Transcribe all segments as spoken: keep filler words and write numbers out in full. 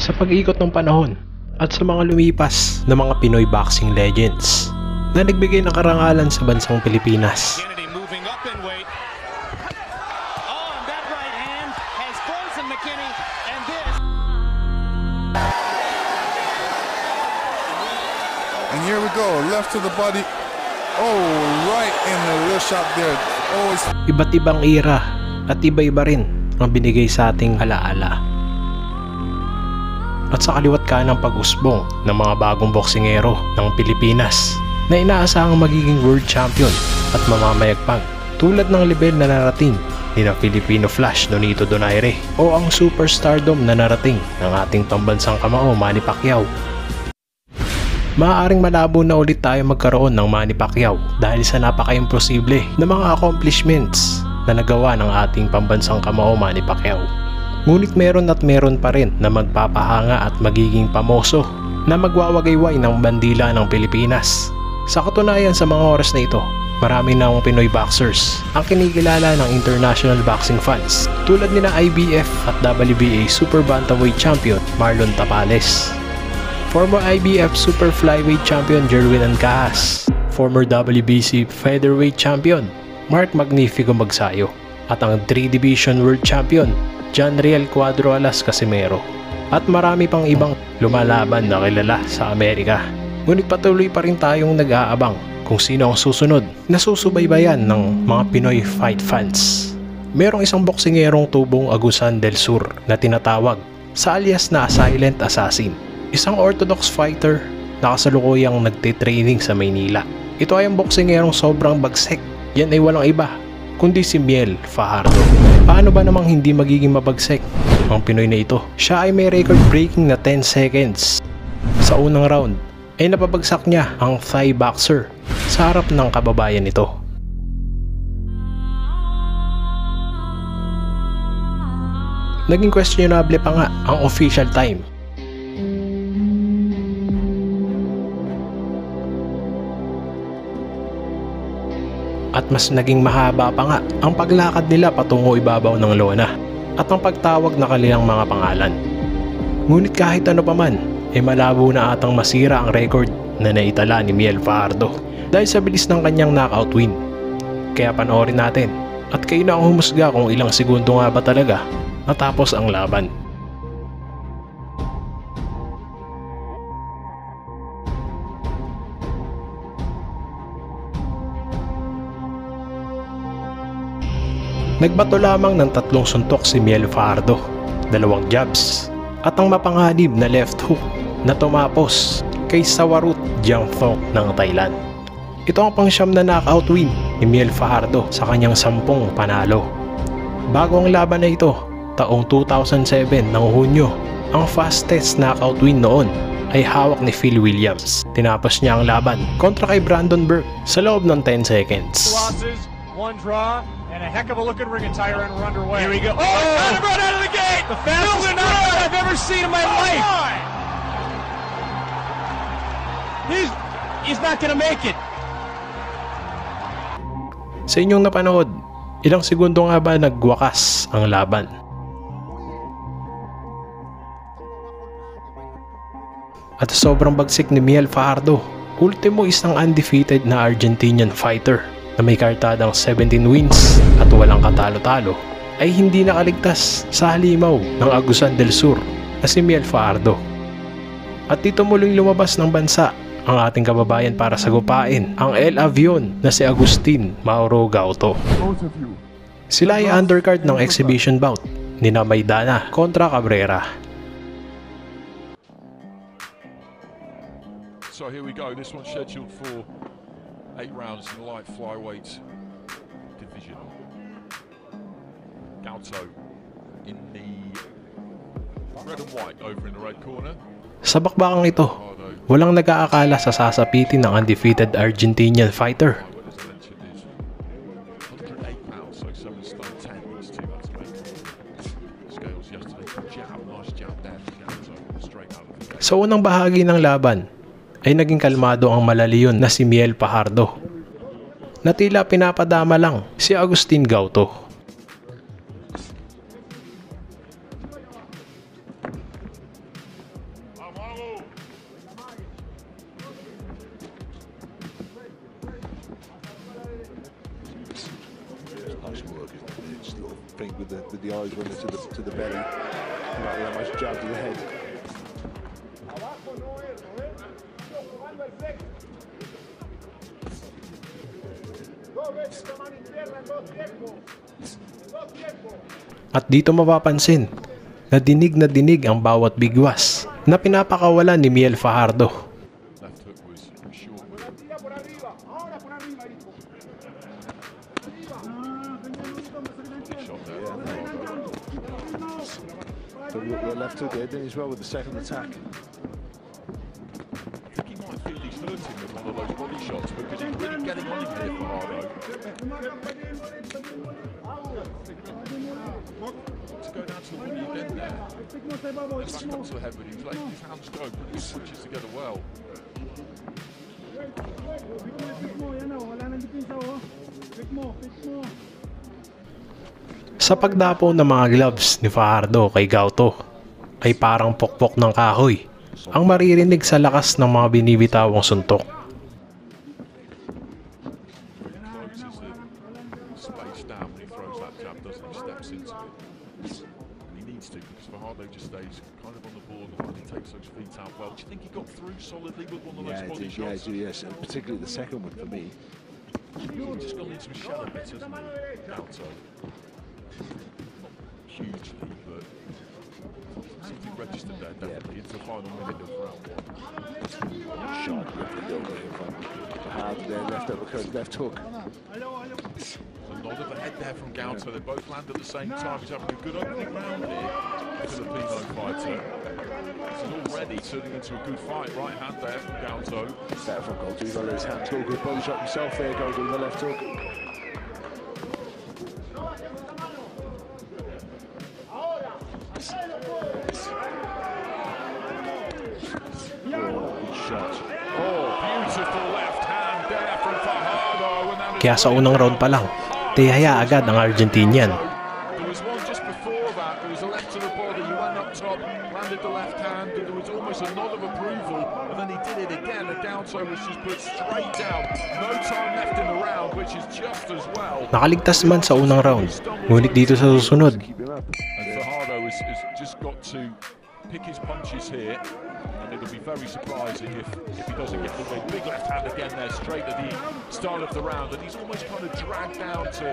sa pag-ikot ng panahon at sa mga lumipas na mga Pinoy boxing legends na nagbigay ng karangalan sa bansang Pilipinas. And here we go, left to the body. Oh, right in the wrist shot there. Oh, it's... Iba't ibang era at iba-iba rin ang binigay sa ating alaala. At sa kaliwat ka ng pag-usbong ng mga bagong boksingero ng Pilipinas na inaasahang magiging world champion at mamamayagpag tulad ng level na narating ni na Filipino Flash Nonito Donaire o ang superstardom na narating ng ating pambansang kamao Manny Pacquiao. Maaaring malabo na ulit tayo magkaroon ng Manny Pacquiao dahil sa napaka-imposible na mga accomplishments na nagawa ng ating pambansang kamao Manny Pacquiao. Ngunit meron at meron pa rin na magpapahanga at magiging pamoso na magwawagayway ng bandila ng Pilipinas. Sa katunayan sa mga oras na ito, marami na ang Pinoy boxers ang kinikilala ng international boxing fans tulad nina I B F at W B A Super Bantamweight Champion Marlon Tapales, former I B F Super Flyweight Champion Jerwin Ancahas, former W B C Featherweight Champion Mark Magnifico Magsayo, at ang three Division World Champion John Riel Cuadro Alas Casimero, at marami pang ibang lumalaban na kilala sa Amerika. Ngunit patuloy pa rin tayong nag-aabang kung sino ang susunod na susubaybayan ng mga Pinoy fight fans. Merong isang boksingerong tubong Agusan del Sur na tinatawag sa alias na Silent Assassin, isang orthodox fighter na kasalukuyang nagtitraining sa Maynila. Ito ay ang boksingerong sobrang bagsik. Yan ay walang iba kundi si Miel Fajardo. Paano ba namang hindi magiging mabagsik ang Pinoy na ito? Siya ay may record-breaking na ten seconds. Sa unang round ay napabagsak niya ang Thai boxer sa harap ng kababayan nito. Naging questionable pa nga ang official time. At mas naging mahaba pa nga ang paglakad nila patungo ibabaw ng lona at ang pagtawag na kanilang mga pangalan. Ngunit kahit ano pa man, ay malabo na atang masira ang record na naitala ni Miel Fajardo dahil sa bilis ng kanyang knockout win. Kaya panoorin natin at kayo na ang humusga kung ilang segundo nga ba talaga natapos ang laban. Nagbato lamang ng tatlong suntok si Miel Fajardo, dalawang jabs, at ang mapanganib na left hook na tumapos kay Sawarut Jiangthong ng Thailand. Ito ang pangsyam na knockout win ni Miel Fajardo sa kanyang sampung panalo. Bago ang laban na ito, taong two thousand seven ng Hunyo, ang fastest knockout win noon ay hawak ni Phil Williams. Tinapos niya ang laban kontra kay Brandon Burke sa loob ng ten seconds. One draw and a heck of a looking ring attire, and we're underway. Here we go. Oh, oh! Right out of the gate! The fastest knockout I've ever seen in my oh life. My. He's he's not gonna make it. Sa inyong napanood, ilang segundo nga ba nagwakas ang laban? At sobrang bagsik ni Miel Fajardo, ultimo isang undefeated na Argentinian fighter na may kartadang seventeen wins at walang katalo-talo ay hindi nakaligtas sa halimaw ng Agusan del Sur na si Miel Fajardo. At dito muling lumabas ng bansa ang ating kababayan para sagupain ang El Avion na si Agustin Mauro Gauto. Sila ay undercard ng exhibition bout ni na Maidana kontra Cabrera. So here we go, this one's scheduled for eight rounds in the light flyweight division. Gauto in the red and white over in the red corner. Sa bakbakang ito, walang nag-aakala sa sasapitin ng undefeated Argentinian fighter. Sa unang bahagi ng laban, ay naging kalmado ang malaliyon na si Miel Fajardo na tila pinapadama lang si Agustin Gauto. think, with the with the eyes running to the to the belly. Not that much jab to the head. At dito mapapansin na dinig na dinig ang bawat bigwas na pinapakawalan ni Miel Fajardo. Left hook was short. Shot there. So we got left hook there, didn't he, as well with the second attack. I think he might feel he's hurting with one of those body shots because he's really getting on him here, Fajardo. To go down to the woody again there. Back up to the head, but he's letting his hands go, putting his punches together well. Sa pagdapo ng mga gloves ni Fajardo kay Gauto ay parang pokpok ng kahoy ang maririnig sa lakas ng mga binibitawang suntok. Space down when he throws that jab, doesn't he? Steps into it. And he needs to, because Fajardo just stays kind of on the board and he takes those feet out well. Do you think he got through solidly with one of those Yeah, I body did, yeah, I shots? do, yes, and particularly the second one for me. He's just gone into a shell a bit, hasn't he? Gauto. Not hugely, but something registered there, definitely, into the final minute of round one. Sharp left the goal in front. Hard there, left uppercut, left hook. A nod of the head there from Gauto. They both land at the same time. He's having a good opening round here, Filipino fighter. This is already turning into a good fight. Right hand there from Gauto. Better from Gauto, he's got his hands go, good body shot himself there, Gauto with the left hook. Oh, good shot. Oh, beautiful left hand there from Fajardo. Kaya sa unang round pa lang, tihaya agad ang Argentinian. There was one just before that. There was a left to the body. He went up top, landed the left hand, and there was almost a nod of approval. And then he did it again. And Gauto was just put straight down. No time left in the round, which is just as well. Nakaligtas man sa unang round, ngunit dito sa susunod, Keep him up. And Fajardo has, has just got to pick his punches here. And it'll be very surprising if, if he doesn't get the win. Big left hand again there, straight at the start of the round. And he's almost kind of dragged down to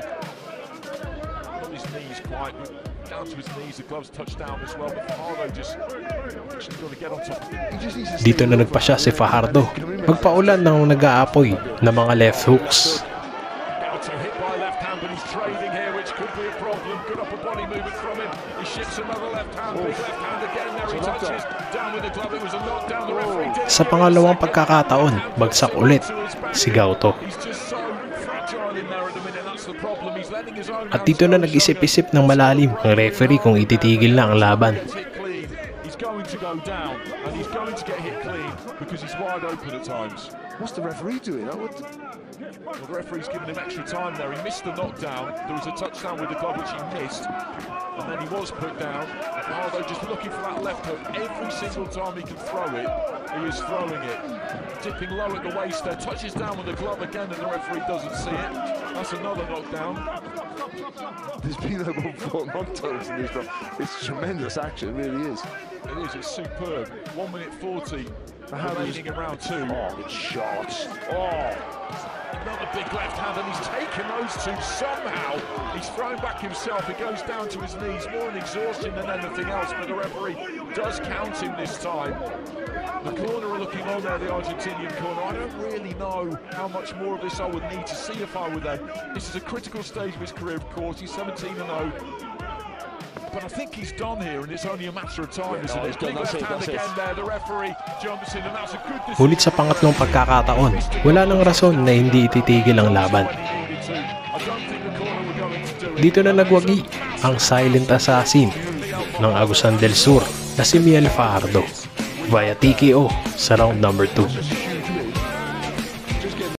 not his knees quite, but down to his knees. The gloves touched down as well. But Fajardo just, just got to get on top of him. He just needs to dito stay na low nagpa for siya si a minute. Fajardo. Magpaulan ng nag-aapoy na mga left hooks. Gauto hit by left hand, but he's trading here, which could be a problem. Good upper body movement from him. He shifts another left hand, big left hand again. There he touches down with the glove. It was a knockdown. The referee did it. Sa pangalawang pagkakataon, bagsak ulit si Gauto. He's just so fragile in there at the minute. That's the problem. He's letting his own At dito na nag-isip-isip ng malalim ang referee kung ititigil na ang laban. hit clean. He's going to go down, and he's going to get hit clean because he's wide open at times. What's the referee doing? Oh, what the... Well, the referee's giving him extra time there. He missed the knockdown. There was a touchdown with the glove which he missed, and then he was put down. Fajardo just looking for that left hook. Every single time he can throw it, he is throwing it. Dipping low at the waist there, touches down with the glove again, and the referee doesn't see it. That's another knockdown. There's been like one four knockdowns in this round. It's tremendous action, it really is. It is, it's superb. one minute forty remaining in round two. Oh, good shot. Oh, Another big left hand, and he's taken those two somehow. He's thrown back himself. He goes down to his knees, more in exhaustion than anything else, but the referee does count him this time. The corner are looking on there, the Argentinian corner. I don't really know how much more of this I would need to see if I were there. This is a critical stage of his career, of course. He's seventeen and oh. But I think he's done here, and it's only a matter of time, Yeah, isn't no, it? he's done. Big That's left it, hand that's it. again there. The referee jumps in, and that's a good decision. Ngunit sa pangatlong pagkakataon, wala nang rason na hindi ititigil ang laban. Dito na nagwagi ang silent assassin ng Agusan del Sur na si Miel Fajardo via T K O sa round number two.